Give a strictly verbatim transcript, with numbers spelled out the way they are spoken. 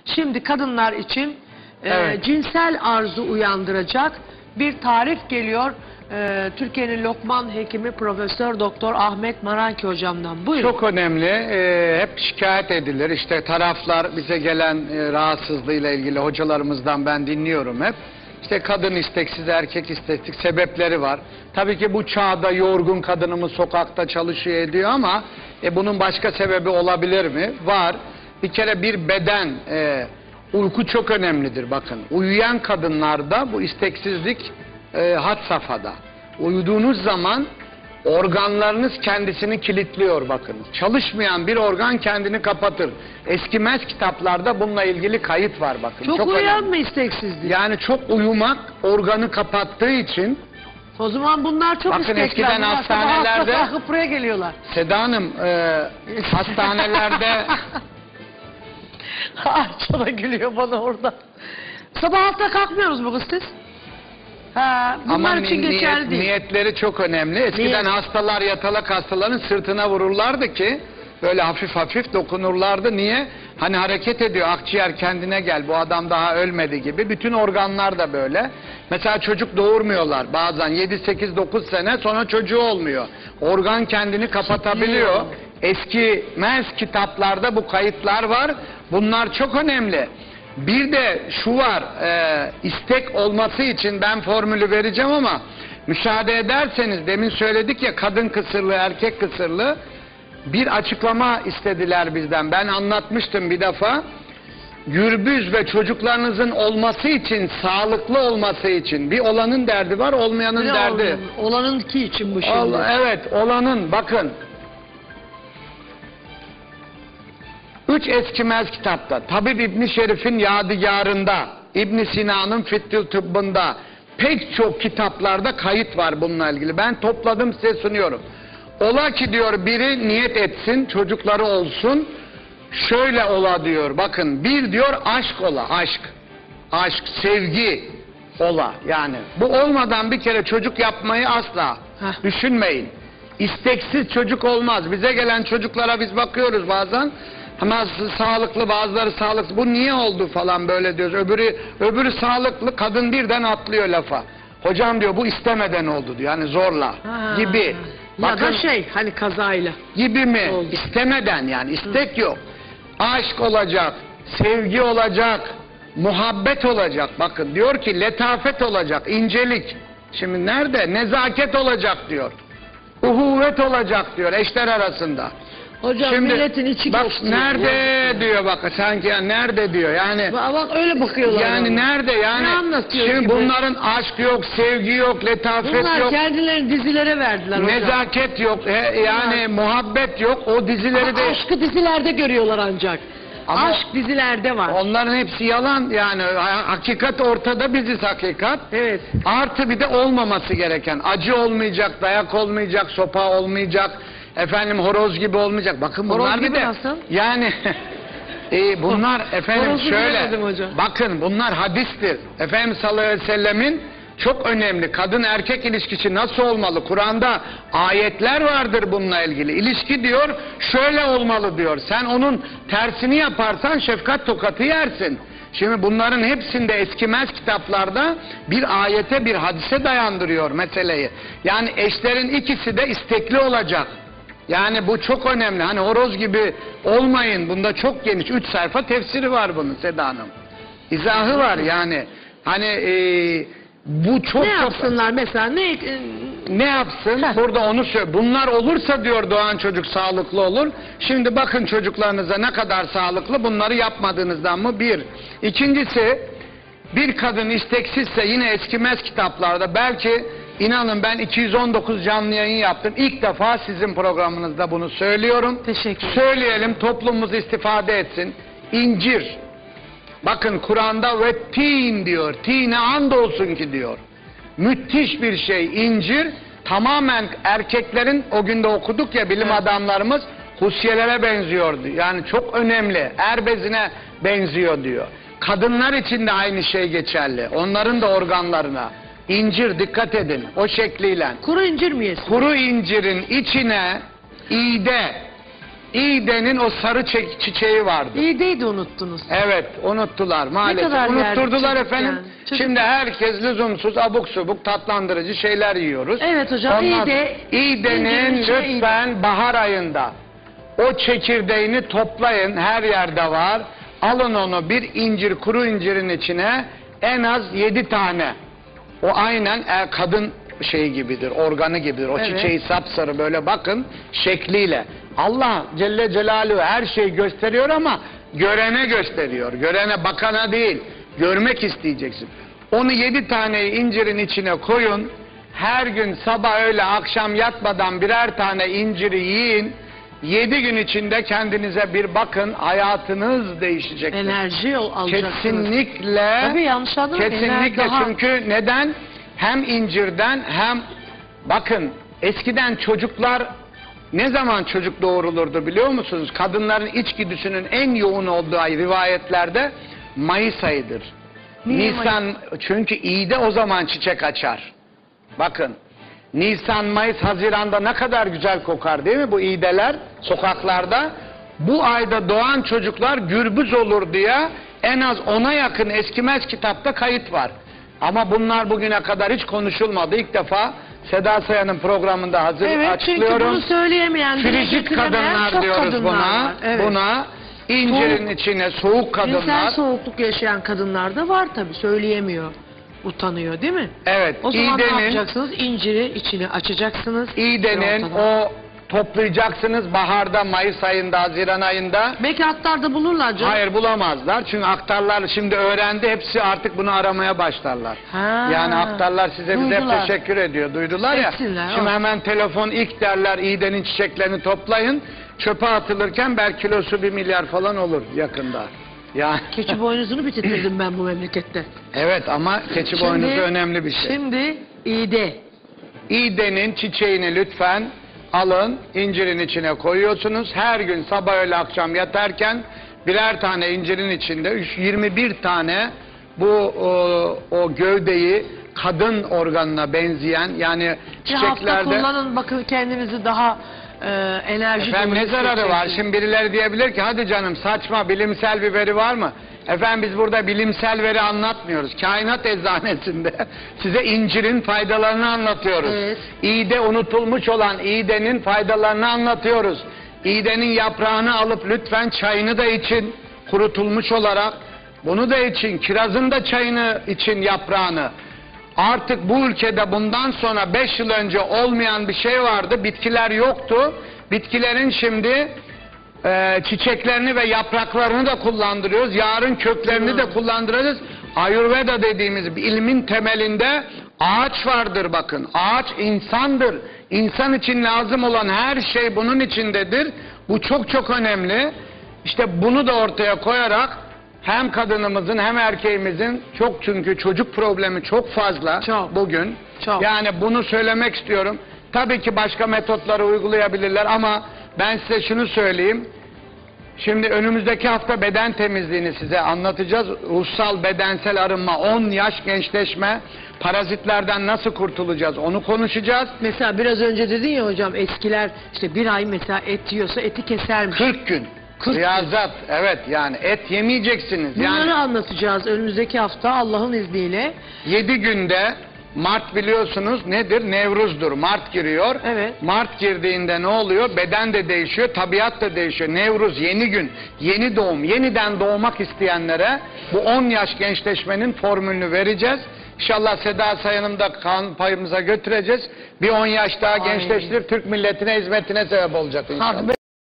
Şimdi kadınlar için e, Evet. cinsel arzu uyandıracak bir tarif geliyor. E, Türkiye'nin Lokman hekimi Profesör Doktor Ahmet Maranki hocamdan. Buyurun. Çok önemli. Ee, hep şikayet edilir. İşte taraflar bize gelen e, rahatsızlığıyla ilgili hocalarımızdan ben dinliyorum hep. İşte kadın isteksiz, erkek isteksiz sebepleri var. Tabii ki bu çağda yorgun kadınımız sokakta çalışıyor ediyor ama e, bunun başka sebebi olabilir mi? Var. Bir kere bir beden, e, uyku çok önemlidir bakın. Uyuyan kadınlarda bu isteksizlik e, had safhada. Uyuduğunuz zaman organlarınız kendisini kilitliyor bakınız. Çalışmayan bir organ kendini kapatır. Eskimez kitaplarda bununla ilgili kayıt var bakın. Çok, çok uyuyan önemli. mı isteksizlik? Yani çok uyumak organı kapattığı için. O zaman bunlar çok Bakın istekler. eskiden Bunlar hastanelerde- sabah kalkıp buraya geliyorlar. Seda Hanım e, hastanelerde Ayça da gülüyor bana orada. Sabah altta kalkmıyoruz mu kız siz? Ha, bunlar ama için ni- geçerli niyet, değil. niyetleri çok önemli. Eskiden Niyet. hastalar yatalak hastaların sırtına vururlardı ki böyle hafif hafif dokunurlardı. Niye? Hani hareket ediyor, akciğer kendine gel, bu adam daha ölmedi gibi. Bütün organlar da böyle. Mesela çocuk doğurmuyorlar bazen yedi sekiz dokuz sene sonra çocuğu olmuyor. Organ kendini kapatabiliyor. Eskimez kitaplarda bu kayıtlar var. Bunlar çok önemli. Bir de şu var, e, istek olması için ben formülü vereceğim ama müsaade ederseniz, demin söyledik ya kadın kısırlığı, erkek kısırlığı, bir açıklama istediler bizden. Ben anlatmıştım bir defa. Gürbüz ve çocuklarınızın olması için, sağlıklı olması için, bir olanın derdi var, olmayanın Ne derdi. olanın? Olanınki için bu şimdi. Allah, evet, olanın, bakın. Üç eskimez kitapta, Tabip İbn Şerif'in Yadigarında, İbn Sina'nın Fittül Tıbbında, pek çok kitaplarda kayıt var bununla ilgili. Ben topladım, size sunuyorum. Ola ki diyor biri niyet etsin, çocukları olsun, şöyle ola diyor, bakın, bir diyor aşk ola, aşk, aşk, sevgi ola yani. Bu olmadan bir kere çocuk yapmayı asla Heh. düşünmeyin. İsteksiz çocuk olmaz. Bize gelen çocuklara biz bakıyoruz bazen. Ama sağlıklı, bazıları sağlıksız. Bu niye oldu falan böyle diyoruz. Öbürü, öbürü sağlıklı, kadın birden atlıyor lafa. Hocam diyor bu istemeden oldu diyor. Yani zorla Ha. gibi. Ya Bakın, da şey hani kazayla. gibi mi? Oldu. İstemeden yani. istek yok. Aşk olacak, sevgi olacak, muhabbet olacak. Bakın diyor ki letafet olacak, incelik. Şimdi nerede? Nezaket olacak diyor. Uhuvvet olacak diyor eşler arasında. Hocam Şimdi milletin içi bak geçti. nerede diyor, bak sanki ya nerede diyor yani. Bak, bak öyle bakıyorlar. Yani ona. nerede yani? Ne anlatıyor Şimdi gibi? bunların aşk yok, sevgi yok, letafet Bunlar yok, kendilerini dizilere verdiler hocam. nezaket yok, he, yani muhabbet yok. O dizileri Ama de aşkı dizilerde görüyorlar ancak. Ama Aşk dizilerde var. onların hepsi yalan yani. Ha- hakikat ortada, biziz hakikat. Evet. Artı bir de olmaması gereken, acı olmayacak, dayak olmayacak, sopa olmayacak, efendim horoz gibi olmayacak. Bakın Horoz bunlar bir gibi de nasıl? yani e, bunlar efendim Horozu şöyle, bilemedim hocam. bakın bunlar hadistir. Efendimiz sallallahu aleyhi ve sellemin çok önemli kadın erkek ilişkisi nasıl olmalı? Kur'an'da ayetler vardır bununla ilgili. İlişki diyor şöyle olmalı diyor. Sen onun tersini yaparsan şefkat tokatı yersin. Şimdi bunların hepsinde eskimez kitaplarda bir ayete, bir hadise dayandırıyor meseleyi. Yani eşlerin ikisi de istekli olacak. Yani bu çok önemli. Hani horoz gibi olmayın. Bunda çok geniş. Üç sayfa tefsiri var bunun Seda Hanım. İzahı var yani. Hani e, bu çok Ne çok... yapsınlar mesela? Ne Ne yapsın? Heh. Burada onu söyle. Bunlar olursa diyor doğan çocuk sağlıklı olur. Şimdi bakın çocuklarınıza ne kadar sağlıklı, bunları yapmadığınızdan mı? Bir. İkincisi, bir kadın isteksizse yine eskimez kitaplarda, belki inanın ben iki yüz on dokuz canlı yayın yaptım. İlk defa sizin programınızda bunu söylüyorum. Teşekkür ederim. Söyleyelim, toplumumuz istifade etsin. İncir. Bakın Kur'an'da ve tin diyor. Tine andolsun ki diyor. Müthiş bir şey incir. Tamamen erkeklerin, o günde okuduk ya bilim Evet. adamlarımız, husyelere benziyordu. Yani çok önemli. Er bezine benziyor diyor. Kadınlar için de aynı şey geçerli. Onların da organlarına. İncir, dikkat edin o şekliyle. Kuru incir mi yesin? Kuru incirin içine iğde, İğdenin o sarı çe- çiçeği vardı. İyi değil de unuttunuz. Evet, unuttular maalesef. kadar Unutturdular yerdik efendim. yani. Çocuk- Şimdi herkes lüzumsuz abuk subuk tatlandırıcı şeyler yiyoruz. Evet hocam, Ondan- iğde- İğdenin İğdenin içine lütfen bahar ayında o çekirdeğini toplayın, her yerde var. Alın onu bir incir, kuru incirin içine en az yedi tane. O aynen e, kadın şeyi gibidir, organı gibidir. O Evet. çiçeği sapsarı böyle bakın şekliyle. Allah Celle Celaluhu her şeyi gösteriyor ama görene gösteriyor. Görene, bakana değil. Görmek isteyeceksin. Onu yedi tane incirin içine koyun. Her gün sabah öğle akşam yatmadan birer tane inciri yiyin. Yedi gün içinde kendinize bir bakın, hayatınız değişecek. Enerji yol alacaksınız. Kesinlikle. Tabii yanlış anlamayın. Kesinlikle, Enerji daha- çünkü neden? Hem incirden hem bakın eskiden çocuklar ne zaman çocuk doğurulurdu biliyor musunuz? Kadınların içgüdüsünün en yoğun olduğu ay rivayetlerde Mayıs ayıdır. Niye Nisan, çünkü iğde o zaman çiçek açar. Bakın. Nisan, Mayıs, Haziran'da ne kadar güzel kokar değil mi bu iğdeler sokaklarda? Bu ayda doğan çocuklar gürbüz olur diye en az ona yakın eskimez kitapta kayıt var. Ama bunlar bugüne kadar hiç konuşulmadı. İlk defa Seda Sayan'ın programında hazır Evet, çünkü açıklıyorum. bunu söyleyemeyen, dile Frigid getiremeyen kadınlar çok diyoruz kadınlar buna. var. Evet. Buna incirin Soğuk- içine soğuk Cinsel kadınlar. soğukluk yaşayan kadınlar da var tabii, söyleyemiyor. Utanıyor değil mi? Evet, O zaman ne iğdenin yapacaksınız? İnciri içine açacaksınız. İğdenin Ortadan. o toplayacaksınız baharda, Mayıs ayında, Haziran ayında. Belki atlarda bulurlar canım. Hayır, bulamazlar. Çünkü aktarlar şimdi öğrendi. Hepsi artık bunu aramaya başlarlar. Ha. Yani aktarlar size bize Duydular. teşekkür ediyor. Duydular ya. Etsinler, Şimdi o. hemen telefon ilk derler İğdenin çiçeklerini toplayın. Çöpe atılırken belki kilosu bir milyar falan olur yakında. Ya Keçi boynuzunu bitirdim ben bu memlekette. evet, ama keçi Şimdi- boynuzu önemli bir şey. Şimdi iğde. İğdenin çiçeğini lütfen alın, incirin içine koyuyorsunuz. Her gün sabah öğle akşam yatarken birer tane incirin içinde üç- yirmi bir tane bu o, o gövdeyi kadın organına benzeyen, yani Bir hafta çiçeklerde. kullanın, bakın kendinizi daha e, enerji Efendim dolu ne zararı var? hissedeceksiniz. Şimdi birileri diyebilir ki hadi canım saçma, bilimsel bir veri var mı? Efendim biz burada bilimsel veri anlatmıyoruz. Kainat eczanesinde size incirin faydalarını anlatıyoruz. Evet. İğde, unutulmuş olan iğdenin faydalarını anlatıyoruz. İğdenin yaprağını alıp lütfen çayını da için, kurutulmuş olarak. Bunu da için, kirazın da çayını için, yaprağını. Artık bu ülkede bundan sonra beş yıl önce olmayan bir şey vardı. Bitkiler yoktu. Bitkilerin şimdi e, çiçeklerini ve yapraklarını da kullandırıyoruz. Yarın köklerini de kullandıracağız. Ayurveda dediğimiz bir ilmin temelinde ağaç vardır bakın. Ağaç insandır. İnsan için lazım olan her şey bunun içindedir. Bu çok çok önemli. İşte bunu da ortaya koyarak hem kadınımızın hem erkeğimizin, çok çünkü çocuk problemi çok fazla Çok. bugün. Çok. Yani bunu söylemek istiyorum. Tabii ki başka metotları uygulayabilirler ama ben size şunu söyleyeyim. Şimdi önümüzdeki hafta beden temizliğini size anlatacağız. Ruhsal, bedensel arınma, on yaş gençleşme, parazitlerden nasıl kurtulacağız onu konuşacağız. Mesela biraz önce dedin ya hocam, eskiler işte bir ay mesela et yiyorsa eti kesermiş. kırk gün. kırk gün. Riyazat, evet, yani et yemeyeceksiniz. Bunları Yani anlatacağız önümüzdeki hafta Allah'ın izniyle. yedi günde, Mart biliyorsunuz nedir? Nevruz'dur. Mart giriyor. Evet. Mart girdiğinde ne oluyor? Beden de değişiyor, tabiat da değişiyor. Nevruz, yeni gün, yeni doğum, yeniden doğmak isteyenlere bu on yaş gençleşmenin formülünü vereceğiz. İnşallah Seda Sayan'ım da kan payımıza götüreceğiz. Bir on yaş daha Ay. gençleştirip Türk milletine hizmetine sebep olacak inşallah. Ha,